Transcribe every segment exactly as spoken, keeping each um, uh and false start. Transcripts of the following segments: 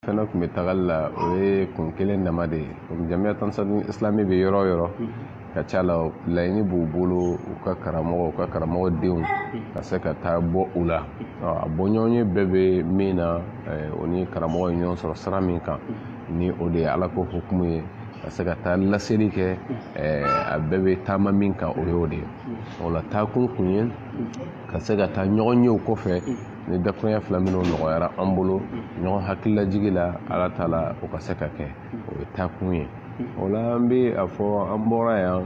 fana tun bɛ tagali la o ye kun kelen dama de ye komi Jamiyatu Ansarudine Islami bɛ yɔrɔ yɔrɔ ka ca la laɲini b'u bolo u ka karamɔgɔ u ka karamɔgɔ denw ka se ka taa bɔ u la a bɔɲɔgɔnye bɛɛ bɛ min na o ni karamɔgɔ ye ɲɔgɔn sɔrɔ sira min kan ni o de ye Ala ko hukumu ye ka se ka taa laseli kɛ a bɛɛ bɛ taama min kan o y'o de ye o la taakun kun ye ka se ka taa ɲɔgɔn yew kɔfɛ ni dakurunya fila minnu nɔgɔyara an bolo ɲɔgɔn hakililajigi la Ala taala o ka se ka kɛ o ye taakun ye o la an bɛ a fɔ an bɔra yan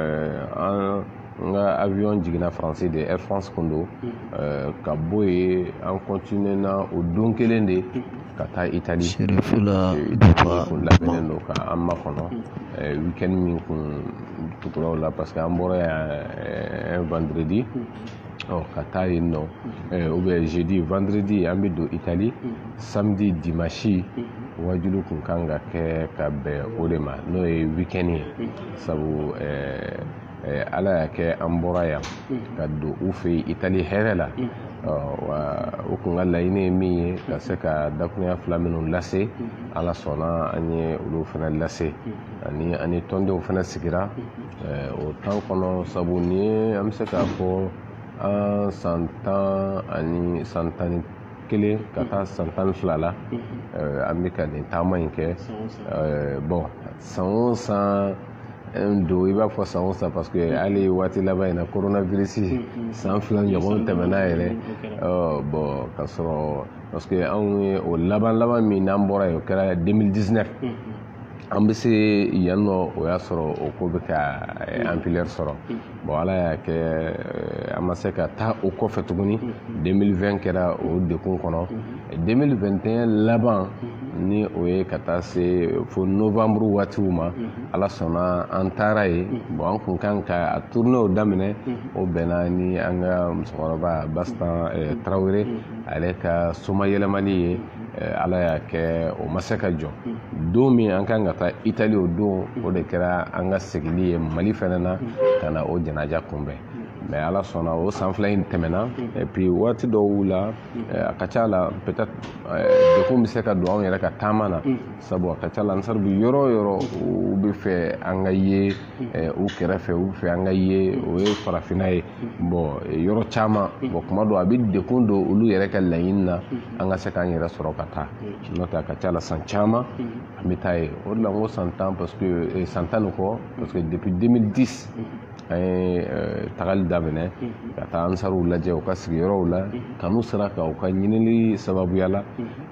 an n ka avion jiginna Faransi de Air France kun don ka bɔ yen an continue na o don kelen de ka taa Itali kun labɛnnen don ka an makɔnɔ weekend min kun tugura o la parce que an bɔra yan vendredi ka taa yen nɔ ou bien jeudi vendredi an bɛ don Itali samedi dimanche wajulu kun kan ka kɛ ka bɛn o de ma n'o ye weekend ye sabu Ala y'a kɛ an bɔra yan ka don u fɛ Itali hɛrɛ la o kun ka laɲini ye min ye ka se ka dakurunya fila minnu lase Ala sɔnna an ye olu fana lase ani an ni tɔndenw fana sigira o temps kɔnɔ sabu ni an bɛ se k'a fɔ an san tan ani san tan ni kelen ka taa san tan ni fila la an bɛ ka nin taama in kɛ bon san o san do i b'a fɔ san o san parce que hali waati laban in na coronavirus san fila ɲɔgɔn tɛmɛna yɛrɛ bon ka sɔrɔ parce que anw ye o laban laban min n'an bɔra yen o kɛra deux mille dix-neuf an bɛ se yan nɔ o y'a sɔrɔ o ko bɛ ka ampleur sɔrɔ bon Ala y'a kɛ an ma se ka taa o kɔfɛ tuguni deux mille vingt kɛra o dekun kɔnɔ deux mille vingt et un laban ni o ye ka taa se fo novembre waatiw ma Ala sɔnna an taara yen bon an kun kan ka a tourner o daminɛ o bɛnna ni an ka musokɔrɔba Bastan Tarawele ale ka soma yɛlɛmali ye Ala y'a kɛ o ma se ka jɔ don min an kan ka taa Itali o don o de kɛra an ka seginni ye Mali fana na ka na o janaja kunbɛn mais Ala sɔnna o san fila in tɛmɛna et puis waati dɔw la a ka ca la peut-être dekun bɛ se ka don anw yɛrɛ ka taama na sabu a ka ca la Ansaru bɛ yɔrɔ o yɔrɔ u bɛ fɛ an ka ye u kɛrɛfɛ u bɛ fɛ an ka ye o ye farafinna ye bon yɔrɔ caman bon kuma dɔw a bɛ dekun don olu yɛrɛ ka laɲini na an ka se k'an yɛrɛ sɔrɔ ka taa n'o tɛ a ka ca la san caman an bɛ taa ye o de la n ko san tan parce que san tan ni kɔ parce que depuis deux mille dix an ye tagali daminɛ ka taa Ansaruw lajɛ u ka sigiyɔrɔw la kanu sera ka u ka ɲinili sababuya la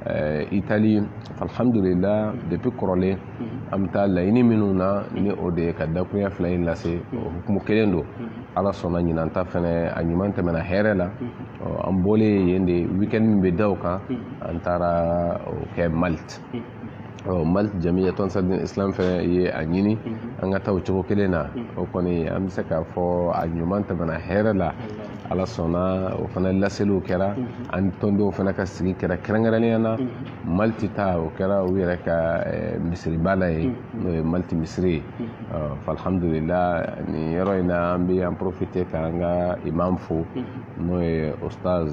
Itali alhamdulillah depuis kɔrɔlen an bɛ taa laɲini minnu na ni o de ye ka dakurunya fila in lase o hukumu kelen don Ala sɔnna ɲinan ta fɛnɛ a ɲuman tɛmɛna hɛrɛ la an bɔlen yen de weekend min bɛ da o kan an taara o kɛ Malte Malte Jamiyatu Ansarudine Islam fɛnɛ ye a ɲini an ka taa o cogo kelen na o kɔni an bɛ se k'a fɔ a ɲuman tɛmɛna hɛrɛ la Ala sɔnna o fana laseliw kɛra an tɔndenw fana ka sigi kɛra kɛrɛnkɛrɛnnenya na Malte ta o kɛra u yɛrɛ ka misiriba la ye n'o ye Malte misiri ye alhamdulillah nin yɔrɔ in na an bɛ an profiter k'an ka imam fo n'o ye Ustaz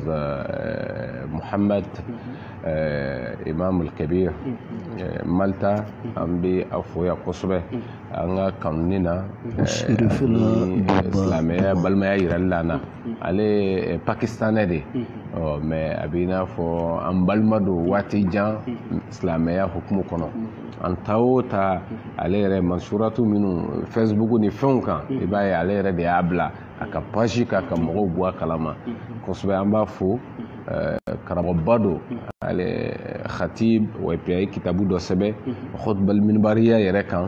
Muhammad Imam al-Kabir Malta an bɛ a fo yan kosɛbɛ an ka kanuni na ni silamɛya balimaya yirali la na ale ye pakistanais de mais a bɛ i n'a fɔ an balima don waati jan silamɛya hukumu kɔnɔ an ta o ta ale yɛrɛ mansuratu minnu Facebook ni fɛnw kan i b'a ye ale yɛrɛ de y'a bila a ka page kan ka mɔgɔw bɔ a kalama kosɛbɛ an b'a fo karamɔgɔba don ale khatib wa puis a ye kitabu dɔ sɛbɛn khutbal minbariya yɛrɛ kan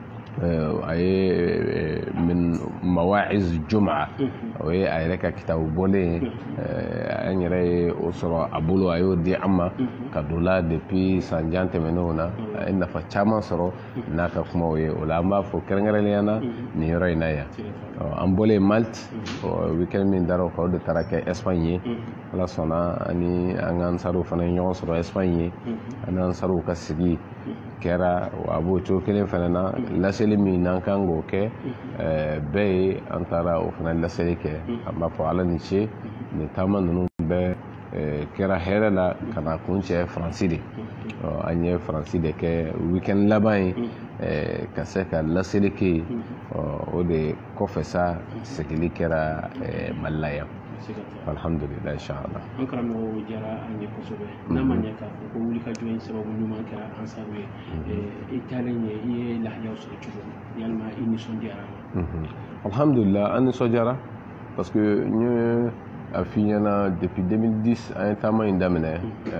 a ye min mawa'iz jum'a o ye a yɛrɛ ka kitabu bɔlen an yɛrɛ ye o sɔrɔ a bolo a y'o di an ma ka don la depuis san jan tɛmɛnenw na a ye nafa caman sɔrɔ n'a ka kumaw ye o la an b'a fɔ kɛrɛnkɛrɛnnenya na nin yɔrɔ in na yan an bɔlen Malte weekend min dara o kan o de taara kɛ Espagne ye Ala sɔnna ani an ka Ansaruw fana ye ɲɔgɔn sɔrɔ Espagne ye an ni Ansaruw ka sigi kɛra a b'o cogo kelen fana na laseli min n'an kan k'o kɛ bɛɛ ye an taara o fana laseli kɛ an b'a fɔ Ala ni ce nin taama ninnu bɛɛ kɛra hɛrɛ la ka na kun cɛ Faransi de an ye Faransi de kɛ week-end laban ye ka se ka laseli kɛ yen o de kɔfɛ sa segili kɛra Mali la yan alhamdulillah inshallah. An karamɔgɔ diyara an ye kosɛbɛ n'a ma ɲɛ k'a fɔ ko wulikajɔ in sababu ɲuman kɛra Ansaru ye i taalen ye i ye lahiyaw sɔrɔ cogo min yalima i nisɔndiyara ma? Alhamdulillah an nisɔndiyara parce que n ye a f'i ɲɛna depuis deux mille dix an ye taama in daminɛ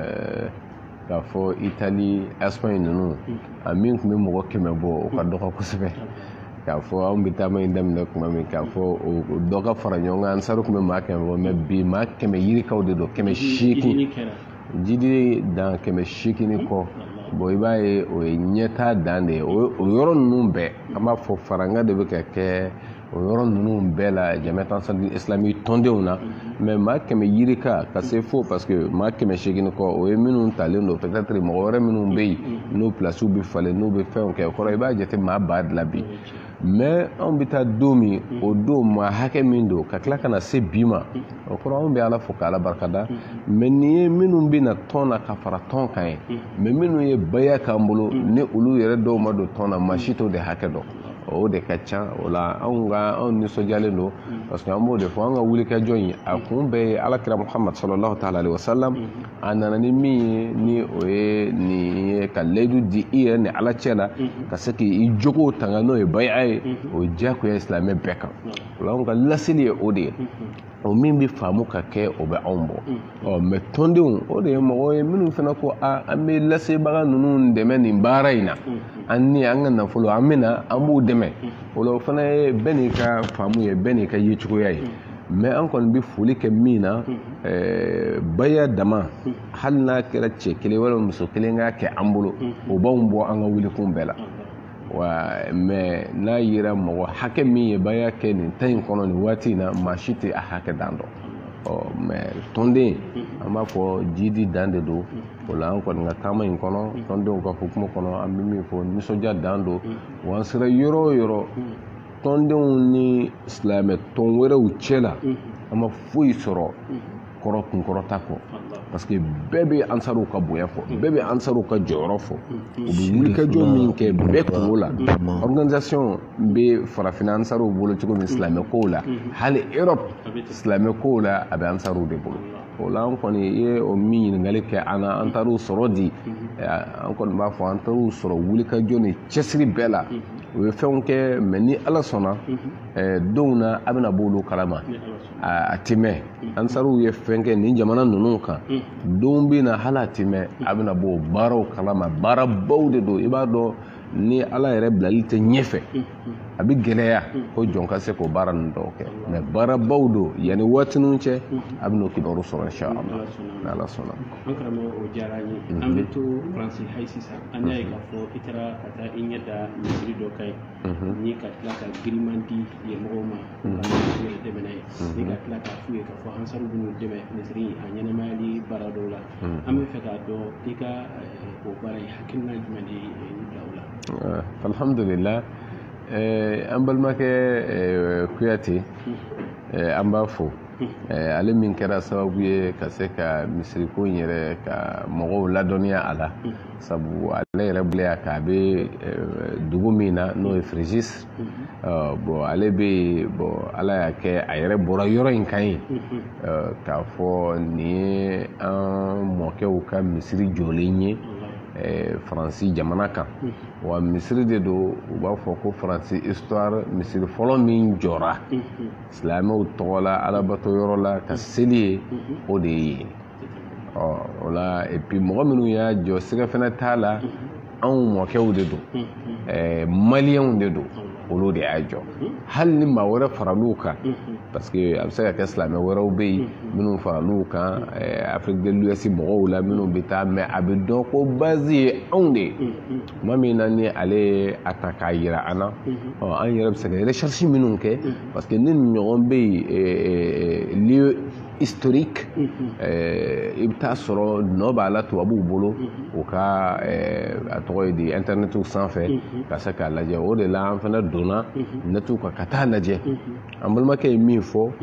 k'a fɔ Itali Espagne ninnu a min tun bɛ mɔgɔ kɛmɛ bɔ o ka dɔgɔ kosɛbɛ k'a fɔ anw bɛ taama in daminɛ tuma min k'a fɔ dɔ ka fara ɲɔgɔn kan Ansaru tun bɛ maa kɛmɛ bɔ mɛ bi maa kɛmɛ yirikaw de don kɛmɛ seegin jidi dan kɛmɛ seegin kɔ bon i b'a ye o ye ɲɛtaa dan de ye o yɔrɔ ninnu bɛɛ an b'a fɔ faranga de bɛ ka kɛ o yɔrɔ ninnu bɛɛ la Jamiyat Ansarul Islami tɔndenw na mɛ maa kɛmɛ yirika ka se fo parce que maa kɛmɛ seegin kɔ o ye minnu talen don peut-être mɔgɔ wɛrɛ minnu bɛ yen n'o pilasiw bɛ falen n'u bɛ fɛnw kɛ o kɔrɔ i b'a jate maa ba de la bi mɛ anw bɛ taa don min o don maa hakɛ min don ka tila ka na se bi ma o kɔrɔ anw bɛ Ala fo k'Ala barikada mɛ nin ye minnu bɛ na tɔn na ka fara tɔn kan ye mɛ minnu ye baya k'an bolo ni olu yɛrɛ dɔw ma don tɔn na maa si t'o de hakɛ dɔn o de ka ca o la anw ka anw nisɔndiyalen don parce que an b'o de fɔ an ka wulikajɔ in a kun bɛɛ ye Alakira Muhammad sallallahu ta'ala alaihi wa sallam a nana ni min ye ni o ye nin ye ka layidu di i yɛrɛ ni Ala cɛ la ka se k'i jogow tanga n'o ye baya ye o ye diyagoya silamɛ bɛɛ kan o la anw ka laseli ye o de ye o min bɛ faamu ka kɛ o bɛ anw bɔ ɔ mɛ tɔndenw o de ye mɔgɔ ye minnu fana ko a an bɛ lasebaga ninnu dɛmɛ nin baara in na an ni an ka nafolo an bɛ na an b'u dɛmɛ o la o fana ye bɛɛ n'i ka faamu ye bɛɛ n'i ka yecogoya ye mɛ an kɔni bɛ foli kɛ min na baya dama hali n'a kɛra cɛ kelen wala muso kelen k'a kɛ an bolo o b'anw bɔ an ka wulikun bɛɛ la wa mɛ n'a yera mɔgɔ hakɛ min ye baya kɛ nin ta in kɔnɔ nin waati in na maa si tɛ a hakɛ dan dɔn ɔ mɛ tɔnden an b'a fɔ jidi dan de don o la an kɔni ka taama in kɔnɔ tɔndenw ka hukumu kɔnɔ an bɛ min fɔ nisɔndiya dan don wa an sera yɔrɔ o yɔrɔ tɔndenw ni silamɛ tɔn wɛrɛw cɛ la an ma foyi sɔrɔ kɔrɔ kunkɔrɔta kɔ parce que bɛɛ bɛ Ansaru ka bonya fɔ bɛɛ bɛ Ansaru ka jɔyɔrɔ fɔ u bɛ wulikajɔ min kɛ bɛɛ kungo la organisation bɛ farafinna Ansaru bolo cogo min silamɛ kow la hali Europe silamɛ kow la a bɛ Ansaru de bolo o la an kɔni ye o min ɲininkali kɛ an na an taar'u sɔrɔ di an kɔni b'a fɔ an taar'u sɔrɔ wulikajɔ ni cɛsiri bɛɛ la u ye fɛnw kɛ mɛ ni Ala sɔnna donw na a bɛna b'olu kalama a tɛ mɛn Ansaru ye fɛn kɛ nin jamana ninnu kan don bɛ na hali a tɛ mɛn a bɛna bɔ baaraw kalama baarabaw de don i b'a dɔn ni Ala yɛrɛ bilali tɛ ɲɛfɛ a bɛ gɛlɛya ko jɔn ka se k'o baara ninnu dɔw kɛ mɛ baarabaw don yanni waati ninnu cɛ a bɛ n'o kibaru sɔrɔ inshallah ni Ala sɔnna. An karamɔgɔ o diyara an ye an bɛ to Faransi hayi sisan an y'a ye k'a fɔ i taara ka taa i ɲɛ da misiri dɔ kan ye ni ka tila ka giriman di ɲɛmɔgɔw ma ka misiri ye dɛmɛ n'a ye ni ka tila k'a f'u ye k'a fɔ Ansaru bɛ n'u dɛmɛ misiri a ɲɛnɛmayali baara dɔw la an bɛ fɛ k'a dɔn i ka o baara in hakilina jumɛn de ye bila o la. Alhamdulillah an balimakɛ Kuyate an b'a fɔ ale min kɛra sababu ye ka se ka misiriko in yɛrɛ ka mɔgɔw ladɔnniya a la sabu ale yɛrɛ bila k'a bɛ dugu min na n'o ye Fréjus bon ale bɛ bon Ala y'a kɛ a yɛrɛ bɔra yɔrɔ in kan ye k'a fɔ nin ye an mɔkɛw ka misiri jɔlen ye Faransi jamana kan wa misiri de don u b'a fɔ ko Faransi histoire misiri fɔlɔ min jɔra silamɛw tɔgɔ la alabato yɔrɔ la ka seli ye o de ye ɔ o la et puis mɔgɔ minnu y'a jɔ sɛgɛ fɛnɛ t'a la anw mɔkɛw de don maliyɛnw de don olu de y'a jɔ hali ni maa wɛrɛ faral'u kan parce que a bɛ se ka kɛ silamɛ wɛrɛw bɛ yen minnu faral'u kan Afrique de l'Ouest mɔgɔw la minnu bɛ taa mɛ a bɛ dɔn ko base ye anw de ye tuma min na ni ale ye a ta k'a jira an na an yɛrɛ bɛ se ka recherche minnu kɛ parce que ni ɲɔgɔn bɛ yen lieu historique i bɛ taa sɔrɔ nɔ b'a la tubabuw bolo u ka a tɔgɔ ye di internetiw sanfɛ ka se k'a lajɛ o de la an fana donna netiw kan ka taa lajɛ an balimakɛ ye min fɔ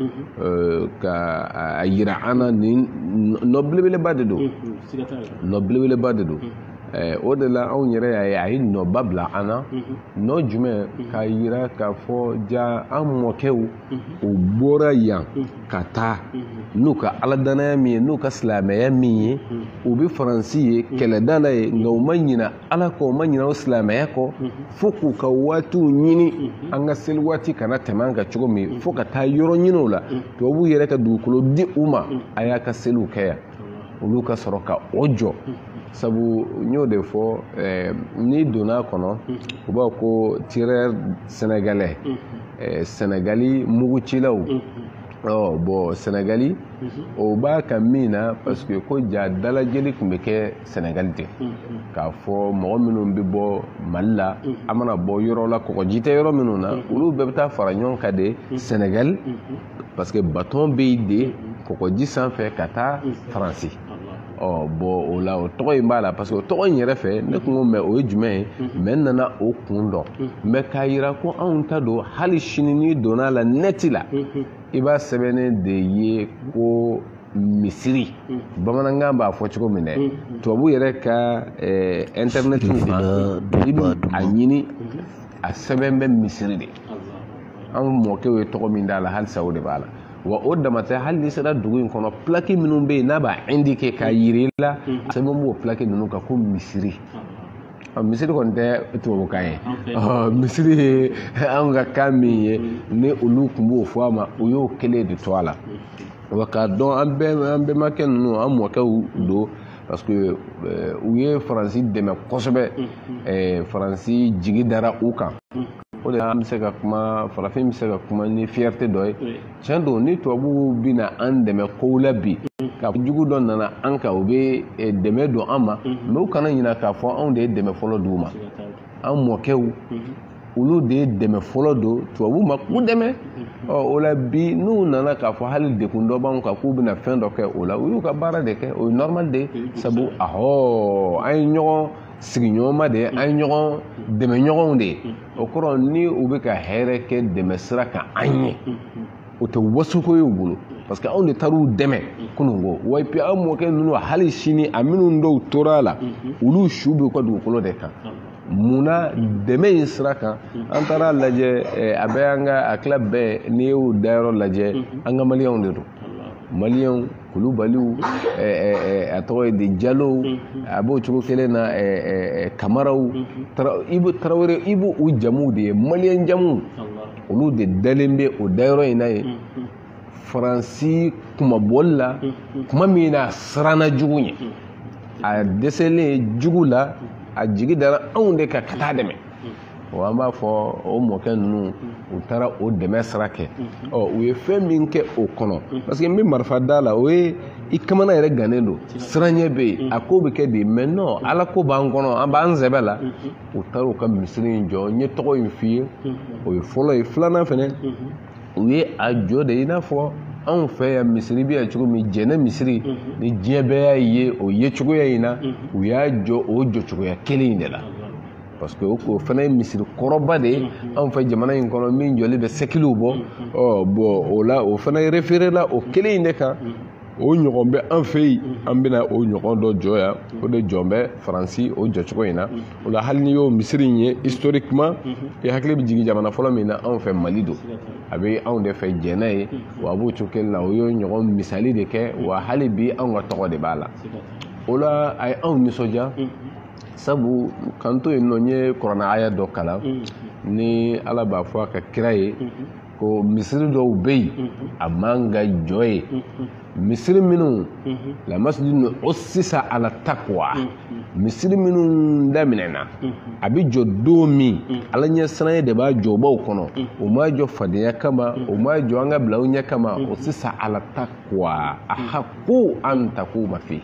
ka a yira an na nin nɔ belebeleba de don nɔ belebeleba de don o de la anw yɛrɛ y'a ye a ye nɔba bila an na nɔ jumɛn k'a yira k'a fɔ ja an mɔkɛw u bɔra yan ka taa n'u ka aladanaya min ye n'u ka silamɛya min ye u bɛ faransi ye kɛlɛda la ye nka u ma ɲina ala kɔ u ma ɲina o silamɛya kɔ fo k'u ka waatiw ɲini an ka seli waati kana tɛmɛ an kan cogo min fo ka taa yɔrɔ ɲini o la tubabuw yɛrɛ ka dugukolo di u ma a y'a ka seliw kɛ yan olu ka sɔrɔ ka o jɔ sabu n y'o de fɔ n'i donna kɔnɔ u b'a ko tireur sénégalais sénégali mugucilaw ɔ bɔn sénégali o b'a ka min na parce que ko ja dalajɛli tun bɛ kɛ sénégali de k'a fɔ mɔgɔ minnu bɛ bɔ mali la an mana bɔ yɔrɔ la kɔgɔji tɛ yɔrɔ minnu na olu bɛɛ bɛ taa fara ɲɔgɔn kan de sénégal parce que bâton bɛ yen de kɔgɔji sanfɛ ka taa faransi ɔ bɔn o la o tɔgɔ in b'a la parce que o tɔgɔ in yɛrɛ fɛ ne tun ko mɛ o ye jumɛn ye mɛ n nana o kun dɔn mɛ k'a yira ko anw ta don hali sini n'i donna la nɛti la i b'a sɛbɛnnen de ye ko misiri bamanankan b'a fɔ cogo min dɛ tubabu yɛrɛ ka internet i bɛ a ɲini a sɛbɛn bɛ misiri de anw mɔkɛw ye tɔgɔ min d'a la halisa o de b'a la wa o dama tɛ hali n'i sera dugu in kɔnɔ plaki minnu bɛ yen n'a b'a indiqué k'a yiri i la a sɛbɛn b'o plaki ninnu kan ko misiri misiri kɔni tɛ tubabukan ye misiri ye anw ka kan min ye ni olu tun b'o fɔ a ma u y'o kelen de to a la wa k'a dɔn an bɛɛ an bɛnbakɛ ninnu an mɔkɛw don parce que u ye faransi dɛmɛ kosɛbɛ faransi jigi dara u kan o de la an bɛ se ka kuma farafin bɛ se ka kuma ni fierté dɔ ye tiɲɛ don ni tubabuw bɛna an dɛmɛ kow la bi ka jugu dɔ nana an kan u bɛ dɛmɛ don an ma mɛ u kana ɲina k'a fɔ anw de ye dɛmɛ fɔlɔ d'u ma an mɔkɛw olu de ye dɛmɛ fɔlɔ don tubabuw ma k'u dɛmɛ ɔ o la bi n'u nana k'a fɔ hali dekun dɔ b'anw kan k'u bɛna fɛn dɔ kɛ o la u y'u ka baara de kɛ o ye normal de sabu ahɔ an ye ɲɔgɔn sigiɲɔgɔnma de ye an ye ɲɔgɔn dɛmɛ ɲɔgɔnw de ye o kɔrɔ ni u bɛ ka hɛrɛ kɛ dɛmɛ sira kan an ye o tɛ wasuko ye u bolo parce que anw de taar'u dɛmɛ kunungo wa puis an mɔkɛ ninnu hali sini a minnu dɔw tora a la olu su b'u ka dugukolo de kan munna dɛmɛ in sira kan an taara lajɛ a bɛ an ka a tila bɛɛ n'i y'o dayɔrɔ lajɛ an ka maliyɛnw de don maliyɛnw kulubaliw a tɔgɔ ye de jalow a b'o cogo kelen na kamaraw ibu tarawele ibu u jamuw de ye maliyɛn jamuw olu de dalen bɛ o dayɔrɔ in na ye faransi kumabɔli la kuma min na siranna jugu ye a dɛsɛlen jugu la a jigi dara anw de ka ka taa dɛmɛ wa an b'a fɔ o mɔkɛ ninnu u taara o dɛmɛ sira kɛ ɔ u ye fɛn min kɛ o kɔnɔ parce que n bɛ marifa da la o ye i kamana yɛrɛ gannen don siranɲɛ bɛ yen a ko bɛ kɛ de mɛ non ala ko b'an kɔnɔ an b'an sɛbɛ la u taara u ka misiri in jɔ n ye tɔgɔ in f'i ye o ye fɔlɔ ye filanan fɛnɛ u ye a jɔ de i n'a fɔ anw fɛ yan misiri bɛ yan cogo min jɛnɛ misiri ni diɲɛ bɛɛ y'a ye o ye cogoya in na u y'a jɔ o jɔ cogoya kelen in de la parce que o fana ye misiri kɔrɔba de ye anw fɛ jamana in kɔnɔ min jɔli bɛ sɛkiliw bɔ ɔ bɔn o la o fana référé la o kelen in de kan o ɲɔgɔn bɛ an fɛ yen an bɛna o ɲɔgɔn dɔ jɔ yan o de jɔn bɛ faransi o jɔcogo in na o la hali ni y'o misiri in ye historiquement i hakili bɛ jigin jamana fɔlɔ min na anw fɛ mali don a bɛ anw de fɛ jɛnɛ ye wa a b'o cogo kelen na o y'o ɲɔgɔn misali de kɛ wa hali bi anw ka tɔgɔ de b'a la o la a ye anw nisɔndiya sabu kan to yen nɔ n ye kuranɛ aya dɔ kalan ni ala b'a fɔ a ka kira ye ko misiri dɔw bɛ yen a man ka jɔ ye misiri minnu la masjidun ussisa ala taqwa misiri minnu daminɛna a bɛ jɔ don min ala ɲɛ siranɲɛ de b'a jɔbaw kɔnɔ o ma jɔ fadenya kama o ma jɔ an ka bilaw ɲɛ kama ussisa ala taqwa ahaqqu an taquma fihi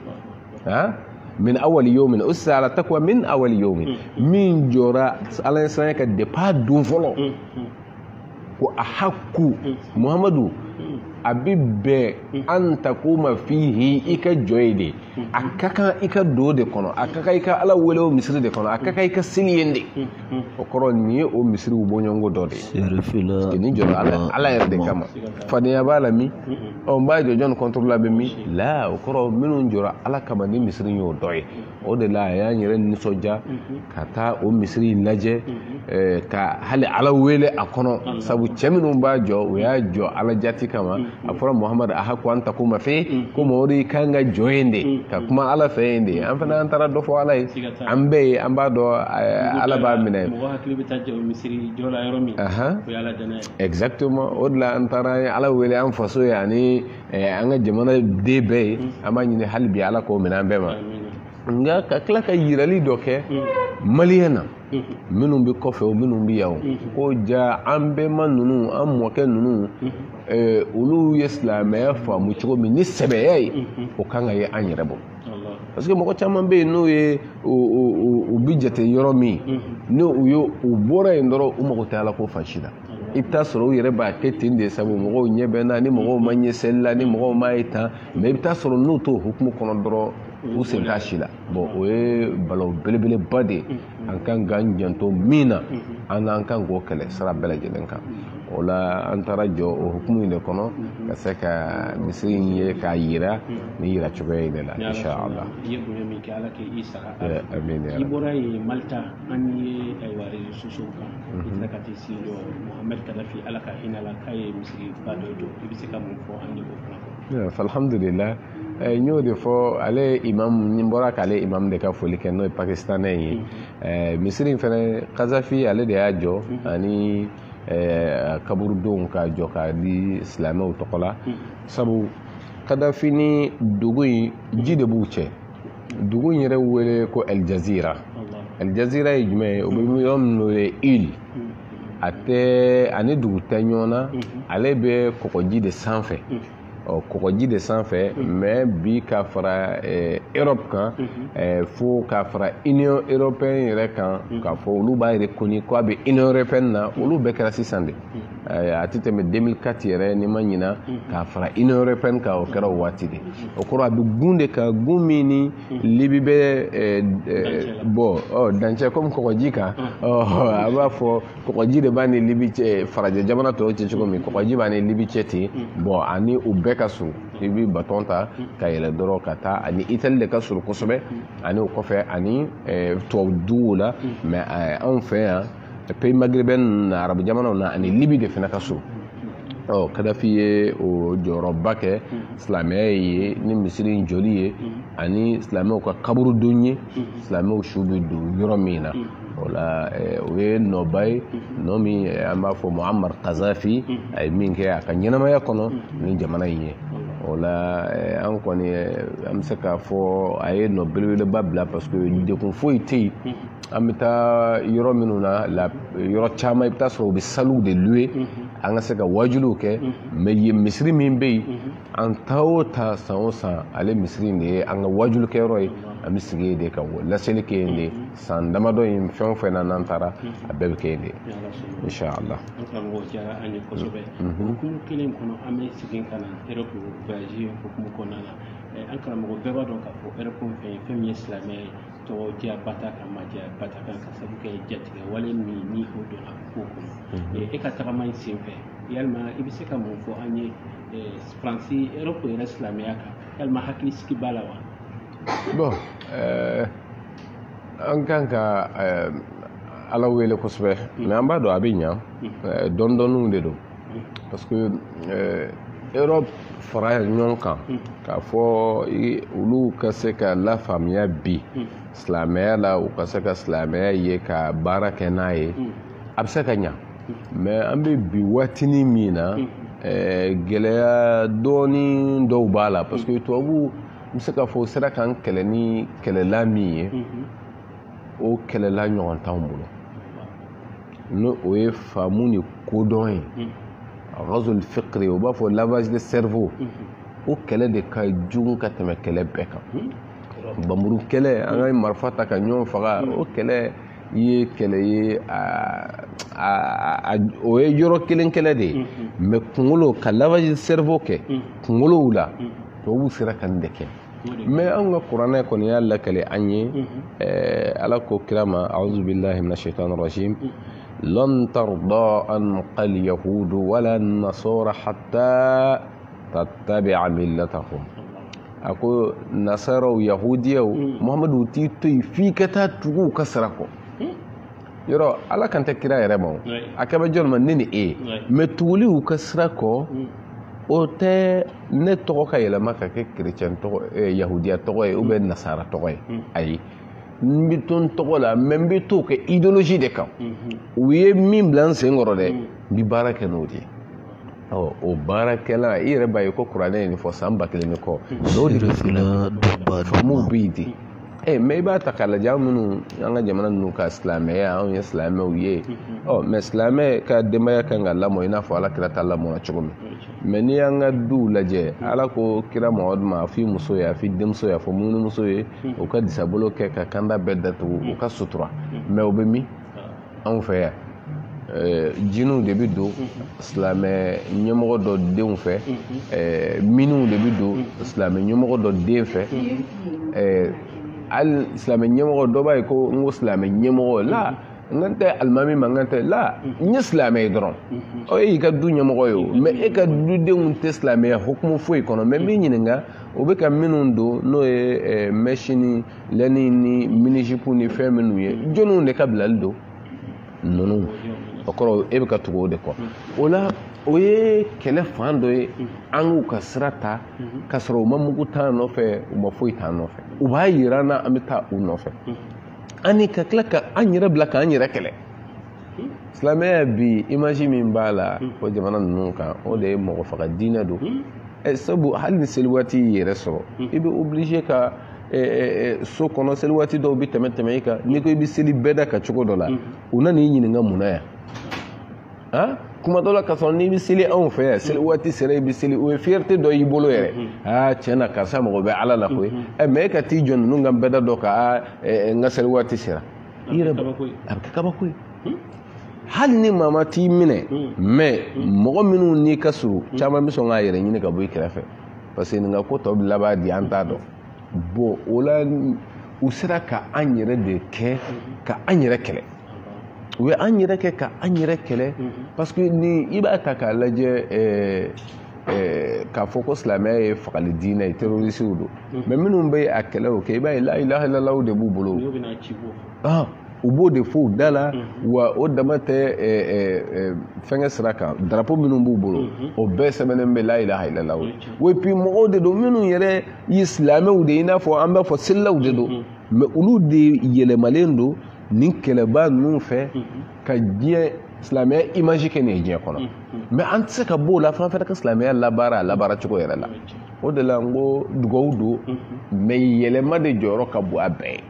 min awali yawmin ussisa ala taqwa min awali yawmin min jɔra ala ɲɛ siranɲɛ ka depuis a don fɔlɔ ko ahaqqu muhamadu a bɛ bɛn an takuma fihi i ka jɔ ye de a ka kan i ka don de kɔnɔ a ka kan i ka ala wele o misiri de kɔnɔ a ka kan i ka seli yen de o kɔrɔ nin ye o misiriw bɔɲɔgɔnko dɔ de ye nin jɔra ala ala yɛrɛ de kama fadenya b'a la min ɔ n b'a jɔ jɔnni contrôle la bɛ min la o kɔrɔ minnu jɔra ala kama ni misiri y'o dɔ ye o de la a y'an yɛrɛ nisɔndiya ka taa o misiri in lajɛ ka hali ala wele a kɔnɔ sabu cɛ minnu b'a jɔ o y'a jɔ ala jati kama a fɔra muhamadu ahaku an takuma fɛ ko mɔgɔ de kan ka jɔ yen de ka kuma ala fɛ yen de an fana an taara dɔ fɔ ala ye an bɛɛ ye an b'a dɔn ala b'a minɛ mɔgɔ hakili bɛ taa jɔ misiri jɔ la yɔrɔ min o ye ala dana ye exactement o de la an taara ala wele an faso ye ani an ka jamana den bɛɛ ye an b'a ɲini hali bi ala k'o minɛ an bɛɛ ma nka ka tila ka yirali dɔ kɛ maliyɛn na minnu bɛ kɔfɛ o minnu bɛ yan ko ja an bɛɛma ninnu an mɔkɛ ninnu olu ye silamɛya faamu cogo min ni sɛbɛya ye o kan ka ye an yɛrɛ bɔ parce que mɔgɔ caman bɛ yen n'o ye u bɛ jate yɔrɔ min ni u ye u bɔra yen dɔrɔn u mago tɛ ala ko fansi la i bɛ taa sɔrɔ u yɛrɛ b'a kɛ ten de sabu mɔgɔw ɲɛ bɛ na ni mɔgɔw ma ɲɛ seli la ni mɔgɔw ma ye tan mɛ i bɛ taa sɔrɔ n'u t'o hukumu kɔnɔ dɔrɔn u sen t'a si la bon o ye balawu belebeleba de ye an kan k'an janto min na an n'an kan k'o kɛlɛ sira bɛɛ lajɛlen kan o la an taara jɔ o hukumu in de kɔnɔ ka se ka misiri in ye k'a yira ni yira cogoya in de la inshallah i ye bonya min kɛ ala kɛ i sara amin i bɔra yen malta an ye ayiwa réseaux sociaux kan i tila ka t'i sigi jɔ mohamed kadafi ala ka hinɛ la k'a ye misiri ba dɔ jɔ i bɛ se ka mun fɔ an ye o fana fɔ alhamdulillah n y'o de fɔ ale imam ni bɔra k'ale imam de ka foli kɛ n'o ye pakistanais ye misiri in fana kazafi ale de y'a jɔ ani kaburudenw ka jɔ k'a di silamɛw tɔgɔ la sabu kadafi ni dugu in ji de b'u cɛ dugu in yɛrɛ wele ko el jazira el jazira ye jumɛn ye o bɛ yɔrɔ min n'o ye île a tɛ ani dugu tɛ ɲɔgɔn na ale bɛ kɔgɔji de sanfɛ ɔ kɔgɔji de sanfɛ mais bi ka fara Europe kan fo ka fara Union européenne yɛrɛ kan k'a fɔ olu b'a reconnu k'a bɛ Union européenne na olu bɛɛ kɛra sisan de a tɛ tɛmɛ deux mille quatre yɛrɛ ni ma ɲina k'a fara Union européenne kan o kɛra o waati de o kɔrɔ a bɛ gun de kan gun min ni Libi bɛ bɔ ɔ dancɛ komi kɔgɔji kan a b'a fɔ kɔgɔji de b'a ni Libi cɛ farajɛ jamana tɔw cɛ cogo min kɔgɔji b'a ni Libi cɛ ten bon ani u bɛɛ ka surun i bɛ baton ta ka yɛlɛ dɔrɔn ka taa ani Itali de ka surun kosɛbɛ ani o kɔfɛ ani tubabu duguw la mais anw fɛ yan pays maghrébin na arabu jamanaw na ani Libi de fana ka surun ɔ Kadafi ye o jɔyɔrɔba kɛ silamɛya ye ni misiri in jɔli ye ani silamɛw ka kaburudon ye silamɛw su bɛ don yɔrɔ min na o la o ye nɔba ye nɔ min an b'a fɔ Muammar Kazafi a ye min kɛ a ka ɲɛnamaya kɔnɔ ni jamana in ye o la an kɔni an bɛ se k'a fɔ a ye nɔ belebeleba bila parce que dekun foyi tɛ yen an bɛ taa yɔrɔ minnu na yɔrɔ caman i bɛ taa sɔrɔ u bɛ saliw de louer an ka se ka wajuliw kɛ mais yen misiri min bɛ yen an ta o ta san o san ale misiri in de ye an ka wajulikɛyɔrɔ ye an bɛ sigi yen de ka laseli kɛ yen de san damadɔ in fɛn o fɛn na n'an taara a bɛɛ bɛ kɛ yen de inshallah. an karamɔgɔ diyara an ye kosɛbɛ hukumu kelen kɔnɔ an bɛ segin ka na Europe voyage hukumu kɔnɔna na an karamɔgɔ bɛɛ b'a dɔn k'a fɔ Europe fɛn fɛn min ye silamɛya ye tɔgɔ diya bata kan ma diya bata kan ka sabu kɛ jatigɛ wale min ni o donna ko kɔnɔ e ka tagama in sen fɛ yalima i bɛ se ka mun fɔ an ye Faransi Europe yɛrɛ silamɛya kan yalima hakili sigi b'a la wa. bon an kan ka ala wele kosɛbɛ mais an b'a dɔn a bɛ ɲa dɔɔnin dɔɔninw de don parce que Europe fara ɲɔgɔn kan k'a fɔ olu ka se ka lafaamuya bi silamɛya la u ka se ka silamɛya ye ka baara kɛ n'a ye a bɛ se ka ɲa mais an bɛ bi waatinin min na gɛlɛya dɔɔnin dɔw b'a la parce que tubabu n bɛ se k'a fɔ u sera k'an kɛlɛ ni kɛlɛla min ye o kɛlɛla ɲɔgɔn t'anw bolo n'o o ye faamu ni kodɔn ye ghazul fikri o b'a fɔ lavage de cerveau o kɛlɛ de ka jugu ka tɛmɛ kɛlɛ bɛɛ kan banburu kɛlɛ an ka marifa ta ka ɲɔgɔn faga o kɛlɛ ye kɛlɛ ye o ye yɔrɔ kelen kɛlɛ de ye mais kunkolo ka lavage cerveau kɛ kunkolow la tubabuw sera ka nin de kɛ mais an ka kuranɛ kɔni y'a lakale an ye ala ko kira ma a'udhu billahi minash shaitanir rajim lan tarda anka al-yahud wala an-nasara hatta tattabi'a millatahum a ko nasaraw yahudiyaw muhamadu t'i to yen f'i ka taa tugu u ka sira kɔ yɔrɔ ala kan tɛ kira yɛrɛ ma o a kɛ bɛ jɔn ma ne ni e mais tuguli u ka sira kɔ o tɛ ne tɔgɔ ka yɛlɛma ka kɛ chrétien tɔgɔ yahudiya tɔgɔ ye ou bien nasara tɔgɔ ye ayi n bɛ to n tɔgɔ la mais n bɛ to kɛ idéologie de kan u ye min bila n sen kɔrɔ dɛ n bɛ baara kɛ n'o de ye o baarakɛla i yɛrɛ b'a ye ko kuranɛ ye nin fɔ san ba kelen ni kɔ n'o de bɛ faamuw bɛ yen ten eh mais i b'a ta k'a lajɛ an minnu an ka jamana ninnu ka silamɛya anw ye silamɛw ye ɔ mais silamɛ ka denbaya kan ka lamɔ i n'a fɔ ala kira ta lamɔna cogo min mais n'i y'an ka duw lajɛ ala ko kira mamadu ma a f'i muso ye a f'i denmuso ye a fɔ munumuso ye u ka disabolo kɛ ka kanda bɛɛ datugu u ka sutura mais o bɛ min anw fɛ yan jinniw de bɛ don silamɛ ɲɛmɔgɔ dɔ denw fɛ miniw de bɛ don silamɛ ɲɛmɔgɔ dɔ den fɛ hali silamɛ ɲɛmɔgɔ dɔ b'a ye ko n ko silamɛ ɲɛmɔgɔ la n kan tɛ alimami ma n kan tɛ la n ye silamɛ ye dɔrɔn ɔ e y'i ka du ɲɛmɔgɔ ye o mais e ka dudenw tɛ silamɛya hukumu foyi kɔnɔ mais n b'i ɲininka o bɛ ka minnu don n'o ye mɛsi ni lɛni ni minijipu ni fɛn minnu ye jɔnniw de ka bilali don ninnu o kɔrɔ e bɛ ka tugu o de kɔ o la o ye kɛlɛ fan dɔ ye an k'u ka sira ta k'a sɔrɔ u ma mugu t'an nɔfɛ u ma foyi t'an nɔfɛ u b'a yira an na an bɛ taa u nɔfɛ ani ka tila ka an yɛrɛ bila k'an yɛrɛ kɛlɛ silamɛya bi image min b'a la o jamana ninnu kan o de ye mɔgɔ faga diinɛ don sabu hali ni seli waati y'i yɛrɛ sɔrɔ i bɛ obligé ka so kɔnɔ seli waati dɔw bɛ tɛmɛ tɛmɛ i kan n'i ko i bɛ seli bɛɛ da ka cogo dɔ la u na n'i ɲininka mun na yan ah kuma dɔ la ka sɔrɔ n'i bɛ seli anw fɛ yan seli waati sera i bɛ seli o ye fierté dɔ y'i bolo yɛrɛ ah tiɲɛ na karisa mɔgɔ bɛ ala la koyi ɛ mais e ka t'i jɔ ninnu kan bɛɛ da dɔ ka n ka seli waati sera i yɛrɛ a bɛ kɛ kabako ye hali ni maa ma t'i minɛ mais mɔgɔ minnu n'i ka surun caman bɛ sɔn k'a yɛrɛ ɲini ka bɔ i kɛrɛfɛ parce que nin ka ko tɔ bɛ laban di an t'a dɔn bon o la u sera ka an yɛrɛ de kɛ ka an yɛrɛ kɛlɛ u ye an yɛrɛ kɛ ka an yɛrɛ kɛlɛ parce que ni i b'a ta k'a lajɛ k'a fɔ ko silamɛya ye fagali diinɛ ye terrorisiw don mais minnu bɛ a kɛlɛ o kɛ i b'a ye la ilaha illallah de b'u bolo ah u b'o de fɔ u da la wa o dama tɛ fɛnkɛ sira kan drapeau minnu b'u bolo o bɛɛ sɛbɛnnen bɛ la ilaha illallah wa puis mɔgɔw de don minnu yɛrɛ ye silamɛw de i n'a fɔ an b'a fɔ selilaw de don mais olu de yɛlɛmalen don nin kɛlɛba ninnu fɛ ka diɲɛ silamɛya image kɛ nin ye diɲɛ kɔnɔ mais an tɛ se ka bɔ o la f'an fana ka silamɛya labaara a labaara cogo yɛrɛ la o de la n ko dugawu don mais yɛlɛma de jɔyɔrɔ ka bon a bɛɛ ye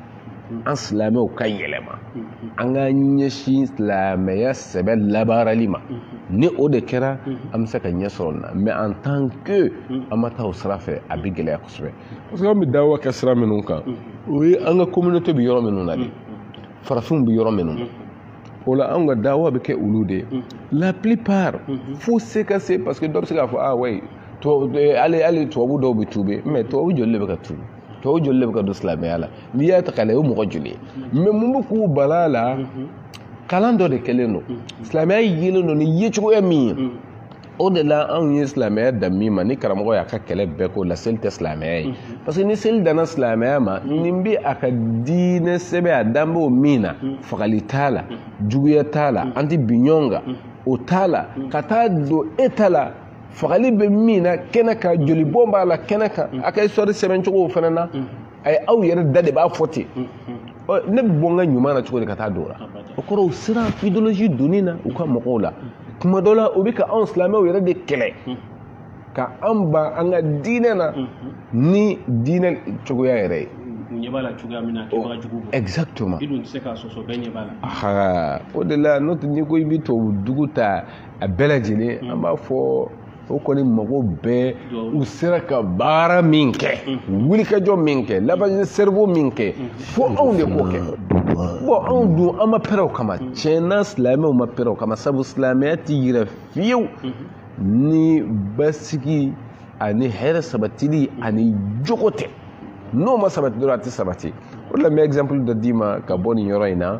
an silamɛw ka yɛlɛma an ka ɲɛsin silamɛya sɛbɛ labaarali ma ni o de kɛra an bɛ se ka ɲɛ sɔrɔ nin na mais en tant que an ma taa o sira fɛ a bɛ gɛlɛya kosɛbɛ parce que an bɛ dawa kɛ sira minnu kan o ye an ka communauté bɛ yɔrɔ minnu na de farafinw bɛ yɔrɔ minnu na o la an ka dawa bɛ kɛ olu de ye la plupart fo se ka se parce que dɔ bɛ se k'a fɔ ah ouais hali hali tubabu dɔw bɛ tuube mais tubabu joli de bɛ ka tuube tubabu joli de bɛ ka don silamɛya la n'i y'a ta k'a lajɛ o mɔgɔ joli ye mais mun bɛ k'u bala la kalan dɔ de kɛlen don silamɛya yelen don ni yecogoya min ye o de la anw ye silamɛya dan min ma ni karamɔgɔ y'a ka kɛlɛ bɛɛ ko la seli tɛ silamɛya ye parce que ni seli danna silamɛya ma nin bɛ a ka diinɛ sɛbɛn a dan b'o min na fagali t'a la juguya t'a la an tɛ bin ɲɔgɔn kan o t'a la ka taa don e ta la fagali bɛ min na kɛnɛ kan joli bɔn b'a la kɛnɛ kan a ka histoire sɛbɛn cogo fana na a ye aw yɛrɛ da de b'a fɔ ten ne bɛ bɔ n ka ɲuman na cogo di ka taa don o la o kɔrɔ u sera idéologie donni na u ka mɔgɔw la kuma dɔ la o bɛ ka anw silamɛw yɛrɛ de kɛlɛ ka an ban an ka diinɛ na ni diinɛ cogoya yɛrɛ ye ɲɛ b'a la cogoya min na kɛbaga jugu bɔ exactement i dun tɛ se k'a sɔsɔ bɛɛ ɲɛ b'a la aa o de la n'o tɛ n'i ko i bɛ tubabu dugu ta a bɛɛ lajɛlen an b'a fɔ o kɔni mago bɛɛ u sera ka baara min kɛ wulikajɔ min kɛ lavage cerveau min kɛ fo anw de k'o kɛ bon anw dun an ma pɛrɛ o kama tiɲɛna silamɛw ma pɛrɛ o kama sabu silamɛya tɛ yira fiyewu ni basigi ani hɛrɛ sabatili ani jogo tɛ n'o ma sabati dɔrɔn a tɛ sabati o de la n bɛ exemple dɔ d'i ma ka bɔ nin yɔrɔ in na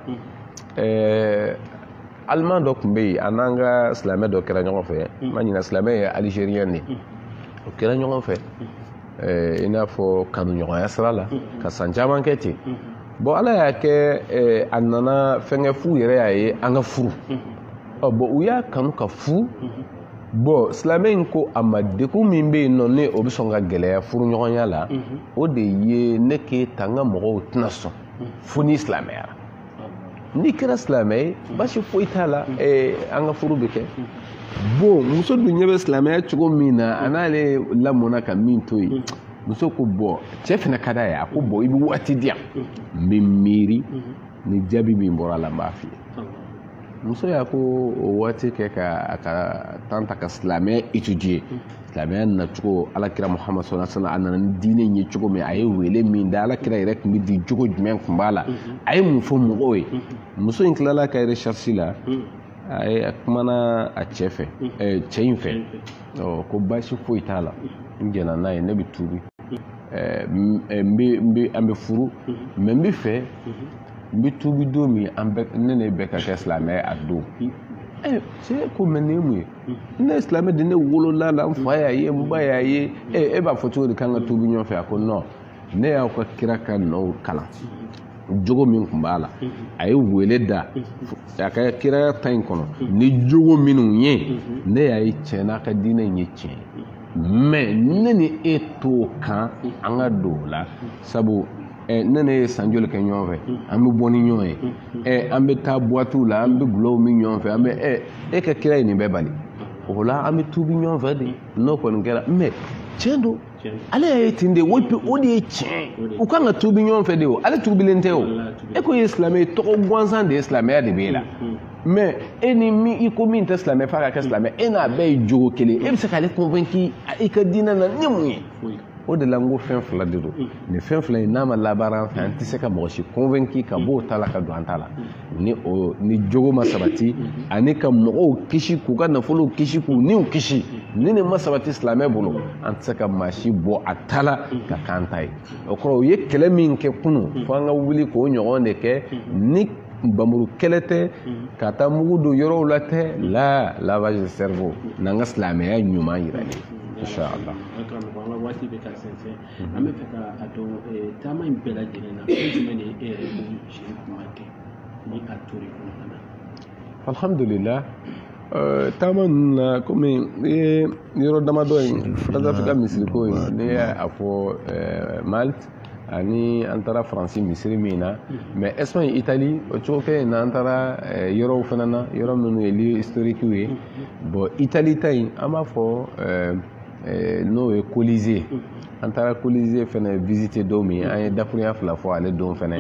ɛɛ Allemand dɔ tun bɛ yen a n'an ka silamɛ dɔ kɛra ɲɔgɔn fɛ n ma ɲina silamɛ ye Algérien de o kɛra ɲɔgɔn fɛ i n'a fɔ kanuɲɔgɔnya sira la ka san caman kɛ ten bon Ala y'a kɛ a nana fɛnkɛ fu yɛrɛ y'a ye an ka furu ɔ bon u y'a kanu ka fu bon silamɛ in ko a ma degun min bɛ yen nɔ ne o bɛ sɔn ka gɛlɛya furu ɲɔgɔnya la o de ye ne k'e ta n ka mɔgɔw tɛna sɔn fo ni silamɛyara n'i kɛra silamɛ ye basi foyi t'a la an ka furu bɛ kɛ bon muso dun ɲɛ bɛ silamɛya cogo min na a n'ale lamɔna ka min to yen muso ko bɔn cɛ fana ka d'a ye a ko bɔn i bɛ waati di yan n bɛ miiri ni jaabi min bɔra a la n b'a f'i ye muso y'a ko o waati kɛ ka a ka temps ta ka silamɛya étudier silamɛya nacogo alakira Muhammad sallallahu alaihi wa sallam a nana ni diinɛ in ye cogo min a ye wele min da alakira yɛrɛ tun bɛ di cogo jumɛn tun b'a la a ye mun fɔ mɔgɔw ye muso in tilala ka recherche la a ye a kumana a cɛ fɛ cɛ in fɛ ko baasi foyi t'a la n jɛna n'a ye ne bɛ tuubi n bɛ an bɛ furu mɛ n bɛ fɛ n bɛ tuubi don min ne ne bɛ ka kɛ silamɛ a don cɛ ko mɛ ne mun ye ne ye silamɛ de ne wolola la n fa y'a ye n ba y'a ye e b'a fɔ cogo di k'an ka tuubi ɲɔgɔn fɛ a ko non ne y'aw ka kira ka nɔw kalan jogo min tun b'a la a ye wele da a ka kira ta in kɔnɔ ni jogo minnu ye ne y'a ye tiɲɛ n'a ka diinɛ in ye tiɲɛ mɛ ne ni e t'o kan an ka don o la sabu ne ne ye san joli kɛ ɲɔgɔn fɛ an bɛ bɔ ni ɲɔgɔn ye an bɛ taa buwatiw la an bɛ gulɔw min ɲɔgɔn fɛ an bɛ e ka kira ye nin bɛɛ bali o la an bɛ tuubi ɲɔgɔn fɛ de n'o kɔni kɛra mɛ tiɲɛ don ale y'a ye ten de o de ye tiɲɛ u kan ka tuubi ɲɔgɔn fɛ de o ale tuubilen tɛ o e ko ye silamɛ ye tɔgɔ gansan de ye silamɛya de b'e la mɛ e ni min i ko min tɛ silamɛ f'a ka kɛ silamɛ e n'a bɛɛ ye jogo kelen e bɛ se k'ale convaincre i ka diinɛ na ni mun ye o de la n ko fɛn fila de don nin fɛn fila in n'a ma labaara an fɛ an tɛ se ka mɔgɔ si convaincre ka bɔ o ta la ka don an ta la ni o ni jogo ma sabati ani ka mɔgɔw kisi k'u ka nafolow kisi k'u niw kisi ni nin ma sabati silamɛ bolo an tɛ se ka maa si bɔ a ta la ka k'an ta ye o kɔrɔ u ye kɛlɛ min kɛ kunun fo an ka wuli k'o ɲɔgɔn de kɛ ni bamuru kɛlɛ tɛ ka taa mugu don yɔrɔw la tɛ la lavage de cerveau n'an ka silamɛya ɲuman yiralen inshallah waati bɛ ka sɛnsɛn an bɛ fɛ ka dɔn taama in bɛɛ lajɛlen na fɛn jumɛn de e yɛrɛ bolo sɛri kuma kɛ ni a tori kɔnɔna na alhamdulillah taama ninnu na komi i ye yɔrɔ damadɔ in south africa misiriko in ne y'a fɔ Malte ani an taara faransi misiri min na mɛ Espagne Italie o cogo kɛ in na an taara yɔrɔw fana na yɔrɔ minnu ye lieu historiques ye bon Italie ta in an b'a fɔ n'o ye Colisée an taara Colisée fana visiter don min an ye dakurunya fila fɔ ale don fana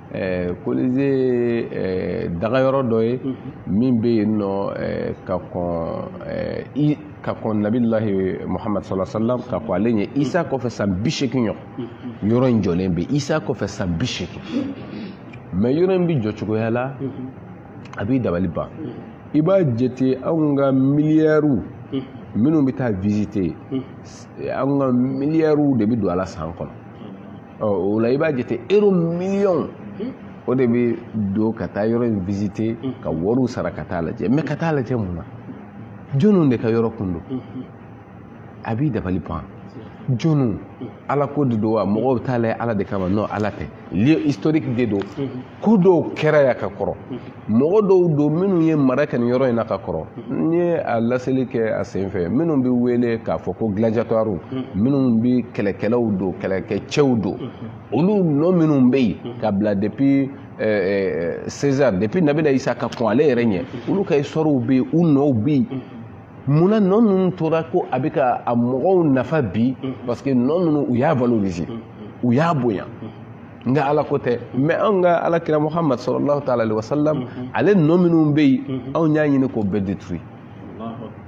Colisée daga yɔrɔ dɔ ye min bɛ yen nɔ ka kɔn ka kɔn Nabilahi Muhammad sallallahu alaihi wa sallam ka kɔn ale ɲɛ Isa kɔfɛ san bi seegin ɲɔgɔn yɔrɔ in jɔlen bɛ Isa kɔfɛ san bi seegin mɛ yɔrɔ in bɛ jɔ cogoya la a b'i dabali ban i b'a jate anw ka miliyariw minnu bɛ taa visiter an ka miliyariw de bɛ don a la san kɔnɔ o la i b'a jate euro miliyɔn o de bɛ don ka taa yɔrɔ in visiter ka wariw sara ka taa lajɛ mɛ ka taa lajɛ mun na jɔnniw de ka yɔrɔ kun don a b'i dabali ban jɔnniw ala ko de don wa mɔgɔw bɛ taa lajɛ ala de kama non ala tɛ lieu historique de don ko dɔw kɛra yan ka kɔrɔ mɔgɔ dɔw don minnu ye mara kɛ nin yɔrɔ in na ka kɔrɔ n ye a laseli kɛ a sen fɛ minnu bɛ wele k'a fɔ ko gladiateurs minnu bɛ kɛlɛkɛlaw don kɛlɛkɛcɛw don olu nɔ minnu bɛ yen ka bila depuis César depuis Nabila Isa ka kɔn ale yɛrɛ ɲɛ olu ka histoire bɛ yen u nɔw bɛ yen munna nɔ ninnu tora ko a bɛ ka a mɔgɔw nafa bi parce que nɔ ninnu u y'a valoriser u y'a bonya nka ala ko tɛ mɛ anw ka alakira Muhammad sallallahu ta'ala alaihi wa sallam ale nɔ minnu bɛ yen anw y'a ɲini k'o bɛɛ détruire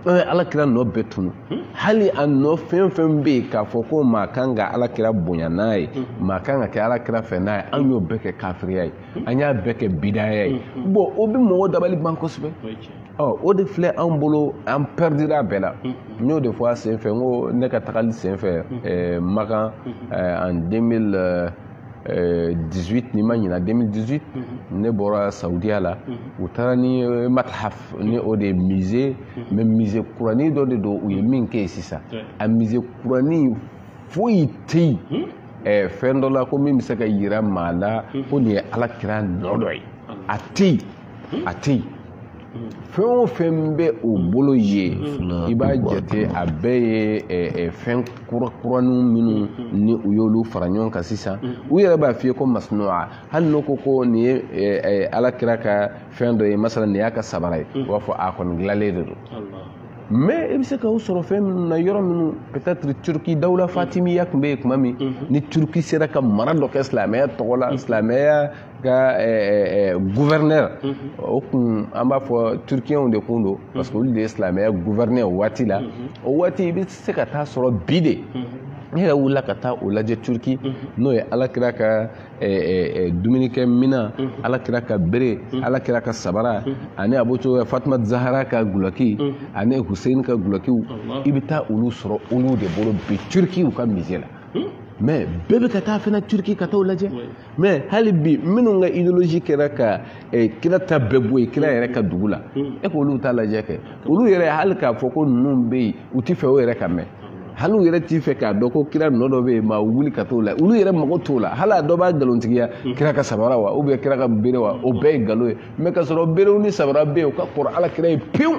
alakira nɔ bɛɛ tunu hali a nɔ fɛn fɛn bɛ yen k'a fɔ ko maa kan ka alakira bonya n'a ye maa kan ka kɛ alakira fɛ n'a ye an y'o bɛɛ kɛ kafiriya ye an y'a bɛɛ kɛ bidaya ye bon o bɛ mɔgɔ dabali ban kosɛbɛ ɔ o de filɛ anw bolo an pɛrdira a bɛɛ la n y'o de fɔ a sen fɛ n ko ne ka tagali sen fɛ Makan en deux mille dix-huit ni ma ɲina deux mille dix-huit ne bɔra Saudiya la u taara ni matahaf ni o de ye musée mais musée kurani dɔ de don u ye min kɛ yen sisan a musée kurani foyi tɛ yen fɛn dɔ la ko min bɛ se ka yira maa la ko nin ye alakira nɔ dɔ ye a tɛ yen a tɛ yen fɛn o fɛn bɛ o bolo ye i b'a jate a bɛɛ ye fɛn kurakuraniw minnu ni u y'olu fara ɲɔgɔn kan sisan u yɛrɛ b'a f'i ye ko masnu'a hali n'o ko ko nin ye alakira ka fɛn dɔ ye masala nin y'a ka sabara ye u b'a fɔ a kɔni dilanlen de don mais i bɛ se ka o sɔrɔ fɛn minnu na yɔrɔ minnu peut-être Turki dawula Fatimiya tun bɛ yen tuma min ni Turki sera ka mara dɔ kɛ silamɛya tɔgɔ la silamɛya ka gouverneur o kun an b'a fɔ Turkiyɛnw de kun don parce que olu de ye silamɛya gouverneur o waati la o waati i bɛ se ka taa sɔrɔ bi de ne yɛrɛ wulila ka taa o lajɛ Turki n'o ye alakira ka dumunikɛ minan alakira ka bere alakira ka sabara ani a b'o cogo Fatima Zahara ka guloki ani Hussein ka gulokiw i bɛ taa olu sɔrɔ olu de bolo bi Turkiw ka musée la mais bɛɛ bɛ ka taa fana Turki ka taa o lajɛ mais hali bi minnu ka idéologie kɛra ka kira ta bɛɛ bɔ yen kira yɛrɛ ka dugu la e k'olu ta lajɛ kɛ olu yɛrɛ hali k'a fɔ ko ninnu bɛ yen u tɛ fɛ o yɛrɛ ka mɛn hali u yɛrɛ t'i fɛ k'a dɔn ko kira nɔ dɔ bɛ yen maa wuli ka t'o la olu yɛrɛ mago t'o la hali a dɔ b'a nkalontigiya kira ka sabara wa ou bien kira ka bere wa o bɛɛ ye nkalon ye mais ka sɔrɔ berew ni sabara bɛ yen o ka kɔrɔ alakira ye pewu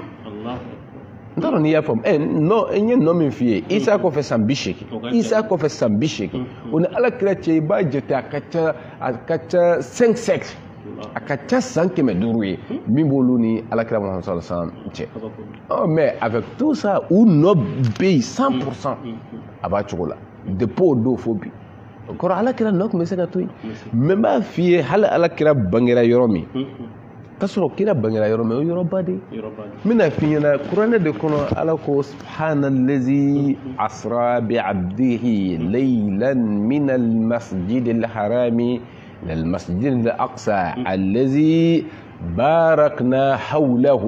n t'a dɔn n'i y'a faamu ɛ nɔ n ye nɔ min f'i ye Isa kɔfɛ san bi seegin Isa kɔfɛ san bi seegin o ni alakira cɛ i b'a jate a ka ca a ka ca cinq siècles a ka ca san kɛmɛ duuru ye min b'olu ni alakira Muhammad sallallahu alaihi wa sallam cɛ oh mais avec tout ça u nɔ bɛ yen cent pour cent a b'a cogo la depuis o don fo bi o kɔrɔ alakira nɔ tun bɛ se ka to yen mais n b'a f'i ye hali alakira bangera yɔrɔ min k'a sɔrɔ kira bangera yɔrɔ min o yɔrɔba de n bɛna f'i ɲɛna kuranɛ de kɔnɔ ala ko subhanallazi asra bi abdihi laylan min almasjid alharami إلى المسجد الأقصى الذي باركنا حوله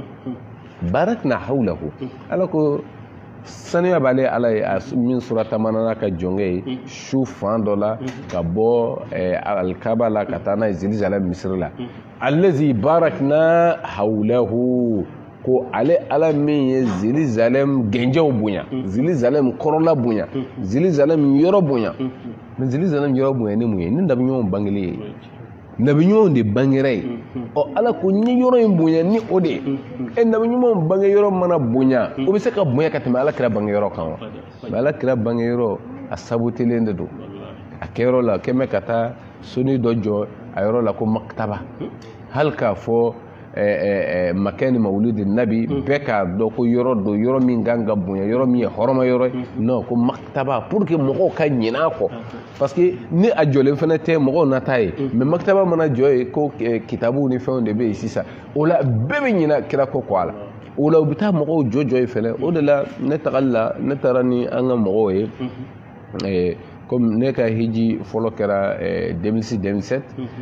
باركنا حوله ألاكو saniya b'ale ala ye min sura tamanana ka jɔnkɛ ye su fan dɔ la ka bɔ alikaba la ka taa n'a ye Jerusalem misiri la allazi barakna hawlahu ko ale ala min ye Jerusalem gɛnjɛw bonya Jerusalem kɔrɔla bonya Jerusalem yɔrɔ bonya mais Jerusalem yɔrɔ bonya ni mun ye ni nabiɲɔgɔnw bangeli ye nabiɲumanw de bangera ye ɔ ala ko n ye yɔrɔ in bonya ni o de ye e nabiɲumanw bange yɔrɔ mana bonya o bɛ se ka bonya ka tɛmɛ alakira bange yɔrɔ kan wa mais alakira bange yɔrɔ a sabutilen de don a kɛyɔrɔ la kɛmɛ ka taa soni dɔ jɔ a yɔrɔ la ko maktaba hali k'a fɔ makɛ ni mawulidi nabi bɛɛ k'a dɔn ko yɔrɔ don yɔrɔ min kan ka bonya yɔrɔ min ye hɔrɔma yɔrɔ ye non ko maktaba pour que mɔgɔw ka ɲinɛ a kɔ parce que ni a jɔlen fana tɛ mɔgɔw nata ye mais maktaba mana jɔ ye ko kitabu ni fɛnw de bɛ yen sisan o la bɛɛ bɛ ɲinɛ kira kɔ kɔ a la o la u bɛ taa mɔgɔw jɔ jɔ ye fɛnɛ o de la ne tagali la ne taara ni an ka mɔgɔw ye comme ne ka hiji fɔlɔ kɛra deux mille six deux mille sept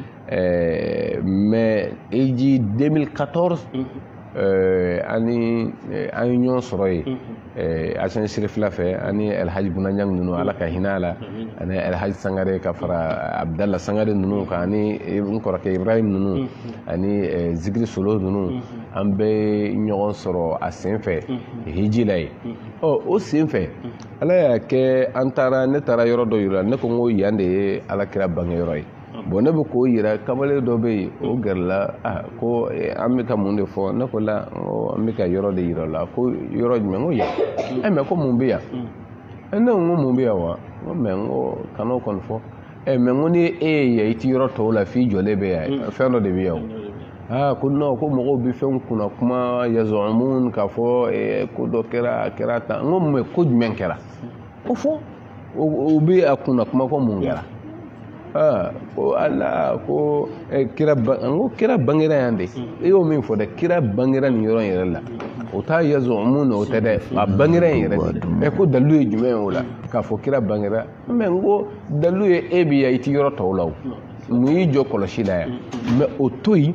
mais hiji deux mille quatorze ani an ye ɲɔgɔn sɔrɔ yen Asan Sirifila fɛ ani Elhaji Bunanjang ninnu ala ka hinɛ a la ani Elhaji Sangare ka fara Abdalla Sangare ninnu kan ani n kɔrɔkɛ Ibrahim ninnu ani Zikiri Solo ninnu an bɛ ɲɔgɔn sɔrɔ a sen fɛ hiji la yen ɔ o sen fɛ ala y'a kɛ an taara ne taara yɔrɔ dɔ yira ne ko n ko yan de ye alakira bange yɔrɔ ye bon ne bɛ k'o yira kamalen dɔ bɛ yen o gɛrɛla ah ko an bɛ ka mun de fɔ ne ko la an bɛ ka yɔrɔ de yira la ko yɔrɔ jumɛn n ko yan ɛ mɛ ko mun bɛ yan ɛ ne ko n ko mun bɛ yan wa n ko mɛ n ko kan'o kɔni fɔ ɛ mɛ n ko ni e ye yan i ti yɔrɔ tɔw la f'i jɔlen bɛ yan fɛn dɔ de bɛ yan o aa ko non ko mɔgɔw bɛ fɛn kunna kuma yazɔnmun k'a fɔ ko dɔ kɛra a kɛra tan n ko mɛ ko jumɛn kɛra o fɔ o bɛ a kunna kuma ko mun kɛra aa ko ala ko kira n ko kira bangera yan de e y'o min fɔ dɛ kira bangera nin yɔrɔ in yɛrɛ la o ta yazumuna o tɛ dɛ a bangera yɛrɛ ɛ ko dalu ye jumɛn o la k'a fɔ kira bangera mais n ko dalu ye e bi ya i ti yɔrɔ tɔw la o mun y'i jɔ kɔlɔsi la yan mais o to yen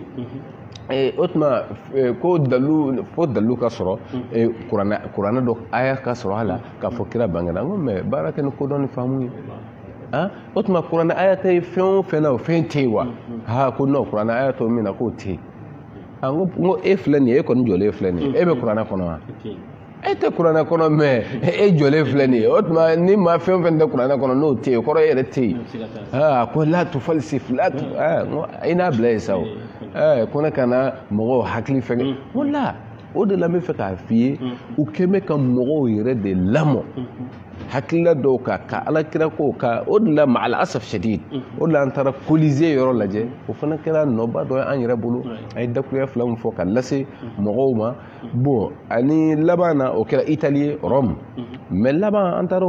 o tuma ko dalu fo dalu ka sɔrɔ kuranɛ dɔ aya ka sɔrɔ a la k'a fɔ kira bangera n ko mais baara kɛ ni kodɔn ni faamu ye o tuma kuranɛ aya tɛ fɛn o fɛn na o fɛn tɛ yen wa ha ko non kuranɛ aya tɔ min na k'o tɛ yen n ko e filɛ nin ye e kɔni jɔlen filɛ nin ye e bɛ kuranɛ kɔnɔ wa e tɛ kuranɛ kɔnɔ mais e jɔlen filɛ nin ye o tuma ni maa fɛn o fɛn tɛ kuranɛ kɔnɔ n'o tɛ yen kɔrɔ e yɛrɛ tɛ yen a ko la tufalsif la tu i n'a bila yen sa o ko ne kana mɔgɔw hakili fɛngɛ ko la o de la n bɛ fɛ k'a f'i ye u kɛn bɛ ka mɔgɔw yɛrɛ de lamɔ hakilila dɔw ka ka alakira ko ka o de la ma'al asaf shadid o de la an taara Colisée yɔrɔ lajɛ o fana kɛra nɔba dɔ ye an yɛrɛ bolo an ye dakuruya fila min fɔ ka lase mɔgɔw ma bon ani laban na o kɛra Italie ye Rome mais laban an taara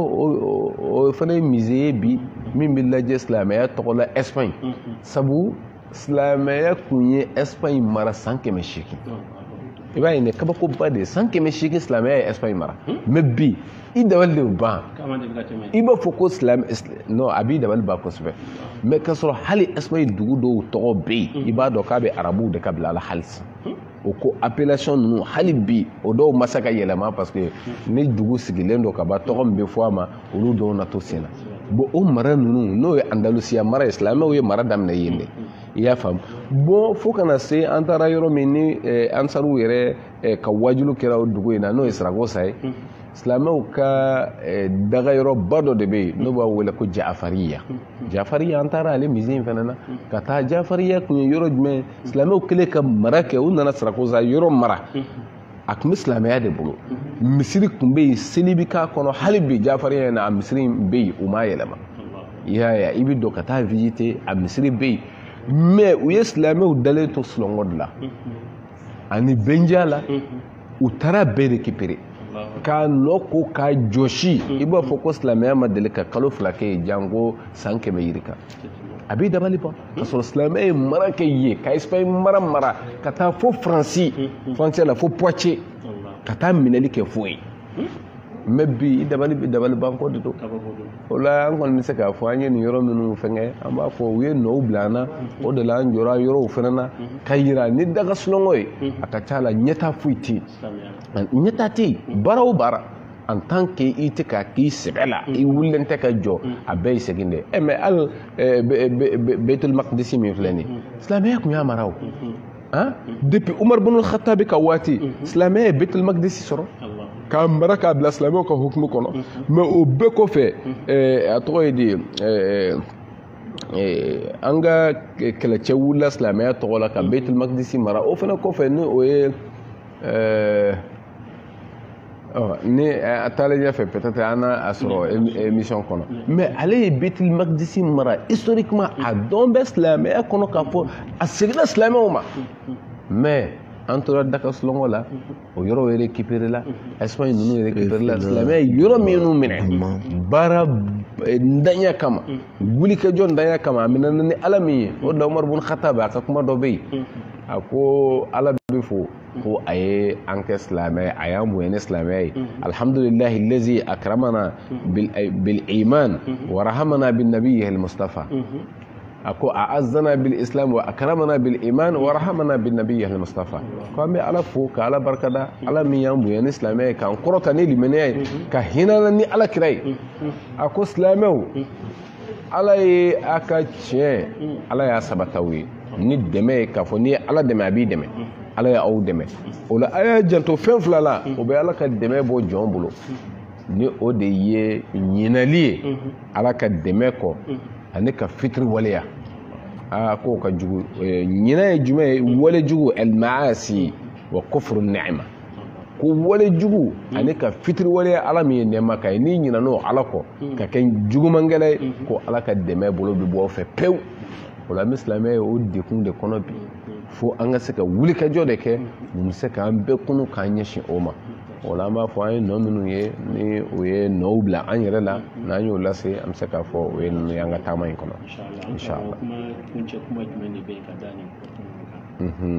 o fana ye musée ye bi min bɛ lajɛ silamɛya tɔgɔ la Espagne sabu silamɛya kun ye Espagne mara san kɛmɛ seegin i b'a ye nin kabakoba de ye san kɛmɛ seegin silamɛya ye Espagne mara mais bi i dabali de ban i b'a fɔ ko silamɛ non a b'i dabali ban kosɛbɛ mais k'a sɔrɔ hali Espagne dugu dɔw tɔgɔ bɛ yen i b'a dɔn k'a bɛ arabuw de ka bila la halisa o ko appellation ninnu hali bi o dɔw ma se ka yɛlɛma parce que ni dugu sigilen don ka ban tɔgɔ min bɛ fɔ a ma olu dɔw na to sen na bon o mara ninnu n'o ye Andalusiya mara ye silamɛw ye mara daminɛ yen de i y'a faamu bon fo kana se an taara yɔrɔ min ni ansaruw yɛrɛ ka wajulu kɛra o dugu in na n'o ye Saragossa ye silamɛw ka dagayɔrɔba dɔ de bɛ yen n'o b'a wele ko Jafariya Jafariya an taara ale musée in fana na ka taa Jafariya kun ye yɔrɔ jumɛn silamɛw kɛlen ka mara kɛ u nana Saragossa yɔrɔ mara a tun bɛ silamɛya de bolo misiri tun bɛ yen seli bɛ k'a kɔnɔ hali bi Jafariya in na a misiri bɛ yen u m'a yɛlɛma i y'a ye i bɛ don ka taa visiter a misiri bɛ yen mais u ye silamɛw dalen to sulɔngɔ de la ani bɛnja la u taara bɛɛ récupérer k'a nɔ ko k'a jɔsi i b'a fɔ ko silamɛya ma deli ka kalo fila kɛ yen janko san kɛmɛ yiri kan a b'i dabali ban ka sɔrɔ silamɛya ye mara kɛ yen ka Espagne mara mara ka taa fo Faransi frontière la fo Poitiers ka taa minɛli kɛ fo yen mais bi i dabali bɛ dabali ban ko de don o la an kɔni bɛ se k'a fɔ an ye nin yɔrɔ minnu fɛngɛ an b'a fɔ u ye nɔw bila an na o de la an jɔra yɔrɔw fana na ka yira ni daga sunɔgɔ ye a ka ca la ɲɛta foyi tɛ yen ɲɛta tɛ yen baara o baara en tant que i tɛ ka k'i sɛbɛ la i wulilen tɛ ka jɔ a bɛɛ ye segin de ɛ mais hali Beitul Maqdis min filɛ nin ye silamɛya tun y'a mara o depuis Umar bin Khattab ka waati silamɛya ye Beitul Maqdis sɔrɔ k'a mara k'a bila silamɛw ka hukumu kɔnɔ mais o bɛɛ kɔfɛ a tɔgɔ ye di an ka kɛlɛcɛ wulila silamɛya tɔgɔ la ka Beitul Maqdis mara o fana kɔfɛ ni o ye ni a taalen ɲɛfɛ peut-être an n'a sɔrɔ émission kɔnɔ mais ale ye Beitul Maqdis mara historiquement a dɔn bɛ silamɛya kɔnɔ k'a fɔ a seginna silamɛw ma mais an tora daga sulɔngɔ la o yɔrɔ yɛrɛ récupéré la Espagne ninnu yɛrɛ récupéré la silamɛya yɔrɔ minnu minɛ baara ntanya kama wulikɛjɔ ntanya kama a minɛna ni Ala min ye o da Umar bin Khattab a ka kuma dɔ bɛ yen a ko Ala bɛ fo ko a ye an kɛ silamɛ a y'an bonya ni silamɛya ye alhamdulillahi lazi akramana bil iman wa rahamana bin nabiyyi mustafa ako a'azzana bil islam wa akramana bil iman wa rahamana bin nabiyyi al mustafa ko an bɛ Ala fo ka Ala barikada Ala min y'an bonya ni silamɛya ye k'an kɔrɔta ni limaniya ye ka hinana ni Ala kira ye a ko silamɛw Ala ye a ka tiɲɛ Ala y'a sabataw ye ni dɛmɛ ye k'a fɔ ni Ala dɛmɛ a b'i dɛmɛ Ala y'aw dɛmɛ o la a y'a janto fɛn fila la o bɛ Ala ka dɛmɛ bɔ jɔn bolo ni o de ye ɲinali ye Ala ka dɛmɛ kɔ ani ka fitiri waleya aa k'o ka jugu ɲina ye jumɛn ye wale jugu al-ma'asi wa kufru ni'ma ko wale jugu ani ka fitiri waleya Ala min ye nɛɛma ka ye n'i ɲinan'o Ala kɔ ka kɛ jugumangɛlɛ ye ko Ala ka dɛmɛ bolo bɛ bɔ aw fɛ pewu o la silamɛya ye o dekun de kɔnɔ bi fo an ka se ka wulikajɔ de kɛ mun bɛ se k'an bɛɛ kunu k'an ɲɛsin o ma o la an b'a fɔ an ye nɔ minnu ye ni o ye nɔw bila an yɛrɛ la n'an y'o lase an bɛ se k'a fɔ o ye ninnu ye an ka taama in kɔnɔ inshallah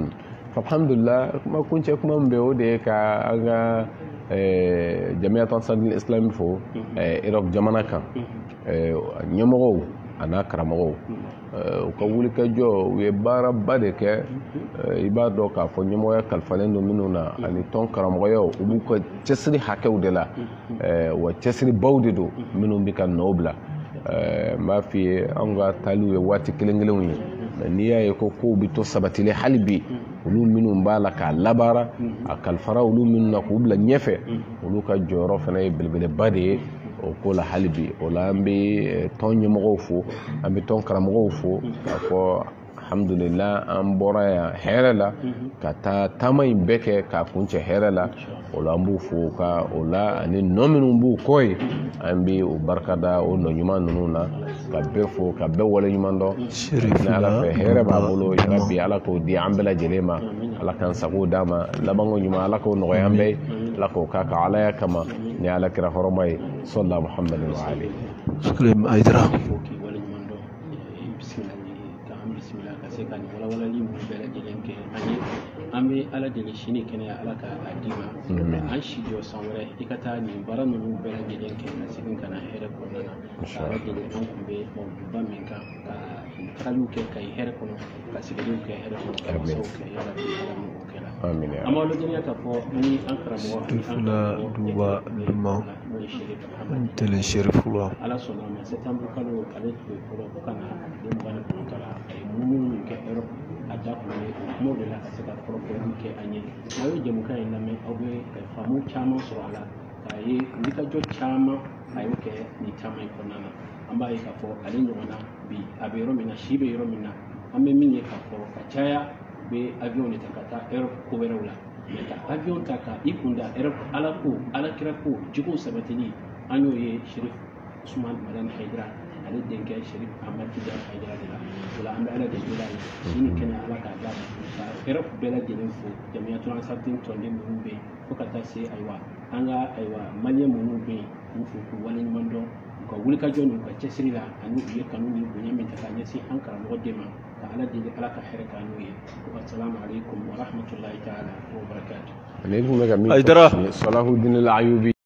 alhamdulillah kuma kunce kuma mbe o de ka aga jami'at ansarul islam fo Iraq jamana kan ɲɛmɔgɔw ana karamɔgɔw u ka wuli ka jɔ u ye baara ba de kɛ i b'a dɔn k'a fɔ ɲɛmɔgɔya kalifalen don minnu na ani tɔn karamɔgɔya u b'u ka cɛsiri hakɛw de la wa cɛsiri baw de don minnu bɛ ka nɔ bila n b'a f'i ye anw ka taaliw ye waati kelen kelenw ye n'i y'a ye ko kow bɛ to sabatili hali bi olu minnu b'a la k'a labaara a kalifara olu minnu na k'u bila ɲɛfɛ olu ka jɔyɔrɔ fana ye belebeleba de ye o ko la hali bi o la an bɛ tɔn ɲɛmɔgɔw fo an bɛ tɔn karamɔgɔw fo k'a fɔ alhamdulillah an bɔra yan hɛrɛ la ka taa taama in bɛɛ kɛ k'a kuncɛ hɛrɛ la o la an b'u fo ka o la ani nɔ minnu b'u kɔ ye an bɛ o barikada o nɔ ɲuman ninnu na ka bɛɛ fo ka bɛɛ wale ɲuman dɔn ni ala fɛ hɛrɛ b'a bolo yarabi ala k'o di an bɛɛ lajɛlen ma ala k'an sago d'a ma labanko ɲuman ala k'o nɔgɔya an bɛɛ ala k'o k'a ka alaya kama ni ala kira hɔrɔma ye sɔlila muhammadin wa ali Suleiman Aidara ka ni walawalali mun bɛɛ lajɛlen kɛ an ye an bɛ ala deli sini kɛnɛya ala ka a d'i ma an si jɔ san wɛrɛ i ka taa nin baara ninnu bɛɛ lajɛlen kɛ ka segin ka na hɛrɛ kɔnɔna na ka ala deli an kun bɛ mɔgɔba min kan ka tagaliw kɛ ka ye hɛrɛ kɔnɔ ka sigilenw kɛ hɛrɛ kɔnɔ ka masaw kɛ yala bi ala min o kɛra an b'aw lajɛlen k'a fɔ ni an karamɔgɔ Fula duba duma tele sherifula ala sɔnna ma septembre kalo ale tun bɛ fɔlɔ fo ka na den mugan ni kɔnɔntɔn la a ye munumunu min kɛ Europe a da kun ye o kumaw de la ka se ka kɔrɔfɔli kɛ an ye n'a ye jamukan in lamɛn aw bɛ faamu caman sɔrɔ a la k'a ye wulikajɔ caman a y'o kɛ nin caman in kɔnɔna na an b'a ye k'a fɔ ale ɲɔgɔnna bi a bɛ yɔrɔ min na si bɛ yɔrɔ min na an bɛ min ye k'a fɔ ka caya u bɛ avion de ta ka taa Europe ko wɛrɛw la mɛ ka avion ta ka i kun da Europe ala ko alakira ko jogow sabatili an y'o ye Sherif Usman Madani Haidara ale denkɛ Sherif Ahmad Tidiane Haidara de la o la an bɛ ala de deli a ye sini kɛnɛ ala k'a d'a ma ka Europe bɛɛ lajɛlen fo jamiyatul ansarudin tɔnden minnu bɛ yen fo ka taa se ayiwa an ka ayiwa maliyɛn minnu bɛ yen k'u fo k'u waleɲuman dɔn u ka wulikajɔ n'u ka cɛsiri la ani u ye kanu ni bonya min ta ka ɲɛsin an karamɔgɔ den ma ka ala deli ala ka hɛrɛ k'a n'u ye assalamu alaikum wa rahmatullahi ta'ala wa barakatuh. ne kun bɛ ka min fɔ Salahudin al-Ayubi